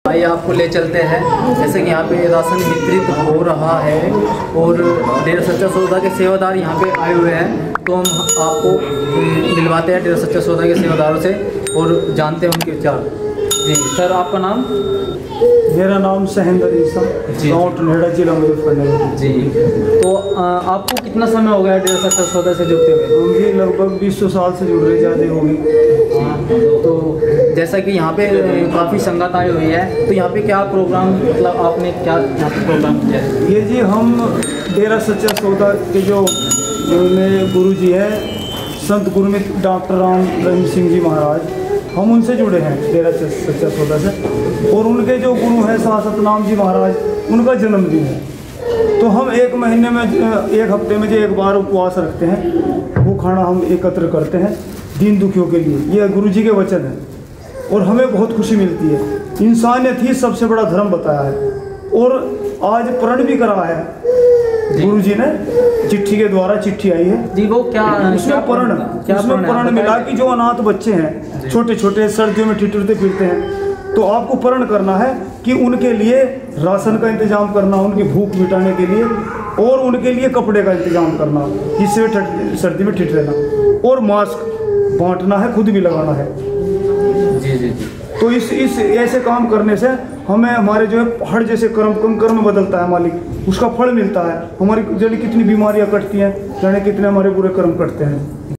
आइए आपको ले चलते हैं। जैसे कि यहाँ पे राशन वितरित हो रहा है और डेरा सच्चा सौदा के सेवादार यहाँ पे आए हुए हैं, तो हम आपको मिलवाते हैं डेरा सच्चा सौदा के सेवादारों से और जानते हैं उनके विचार। जी सर, आपका नाम? मेरा नाम सहेंद्र ईसा, गाँव टनेड़ा, जिला मुजफ्फरनगर। जी, तो आपको कितना समय हो गया डेरा सच्चा सौदा से जुड़ते हुए? हम भी लगभग 20 साल से जुड़ रहे, ज़्यादा होगी। तो जैसा कि यहाँ पे काफ़ी संगत आई हुई है, तो यहाँ पे क्या प्रोग्राम, मतलब आपने क्या यहाँ पे प्रोग्राम किया है? ये जी हम डेरा सच्चा सौदा के जो गुरु जी हैं, संत गुरमीत डॉक्टर राम रहीम सिंह जी महाराज, हम उनसे जुड़े हैं डेरा सच्चा सौदा से। और उनके जो गुरु हैं सतनाम जी महाराज, उनका जन्मदिन है। तो हम एक महीने में, एक हफ्ते में जो एक बार उपवास रखते हैं, वो खाना हम एकत्र करते हैं दीन दुखियों के लिए। ये गुरु जी के वचन है और हमें बहुत खुशी मिलती है। इंसानियत ही सबसे बड़ा धर्म बताया है और आज प्रण भी करा है गुरु जी ने, चिट्ठी के द्वारा चिट्ठी आई है जी। वो क्या उसमें प्रण मिला कि जो अनाथ बच्चे हैं, छोटे छोटे, सर्दियों में ठिठुरते फिरते हैं, तो आपको प्रण करना है कि उनके लिए राशन का इंतजाम करना, उनकी भूख मिटाने के लिए, और उनके लिए कपड़े का इंतजाम करना जिससे वे सर्दी में ठिठ रहना, और मास्क बांटना है, खुद भी लगाना है। जी जी जी। तो इस ऐसे काम करने से हमें हमारे जो है हर जैसे कर्म बदलता है मालिक, उसका फल मिलता है। हमारी जाने कितनी बीमारियां कटती हैं, जाने कितने हमारे बुरे कर्म कटते हैं।